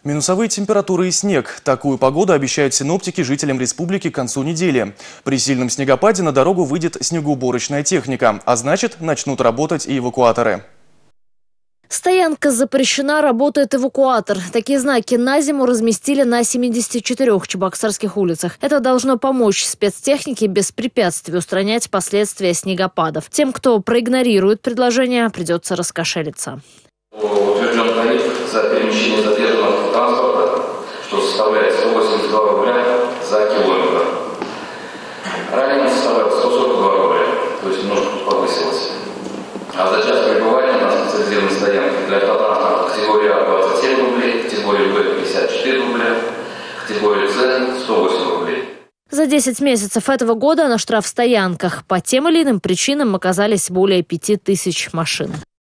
Минусовые температуры и снег. Такую погоду обещают синоптики жителям республики к концу недели. При сильном снегопаде на дорогу выйдет снегоуборочная техника, а значит, начнут работать и эвакуаторы. Стоянка запрещена, работает эвакуатор. Такие знаки на зиму разместили на 74 чебоксарских улицах. Это должно помочь спецтехнике без препятствий устранять последствия снегопадов. Тем, кто проигнорирует предложение, придется раскошелиться. Утвержден тариф за перемещение задержанного транспорта, что составляет 182 рубля за километр. Ранее он составлял 142 рубля, то есть немножко повысилось. А за час пребывания на специализированной стоянке для автотранспорта категории А 27 рублей, категории Б 54 рубля, категории С 108 рублей. За 10 месяцев этого года на штрафстоянках по тем или иным причинам оказались более 5000 машин.